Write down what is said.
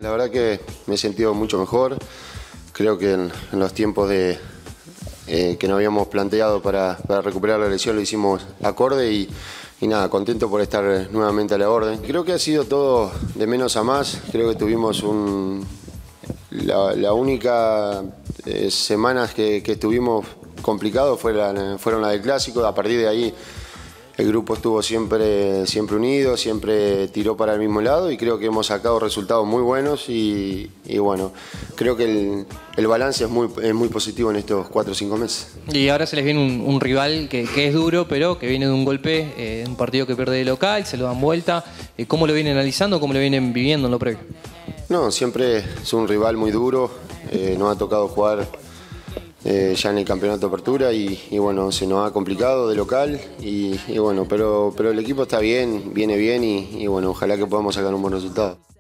La verdad que me he sentido mucho mejor. Creo que en los tiempos que nos habíamos planteado para recuperar la lesión lo hicimos acorde y nada, contento por estar nuevamente a la orden. Creo que ha sido todo de menos a más. Creo que tuvimos la única semanas que estuvimos complicados fueron las del Clásico. A partir de ahí el grupo estuvo siempre unido, siempre tiró para el mismo lado y creo que hemos sacado resultados muy buenos y bueno, creo que el balance es muy positivo en estos 4 o 5 meses. Y ahora se les viene un rival que es duro, pero que viene de un golpe, un partido que pierde de local, se lo dan vuelta. ¿Cómo lo vienen analizando, cómo lo vienen viviendo en lo previo? No, siempre es un rival muy duro, nos ha tocado jugar ya en el campeonato de apertura y bueno, se nos ha complicado de local y bueno, pero el equipo está bien, viene bien y bueno, ojalá que podamos sacar un buen resultado.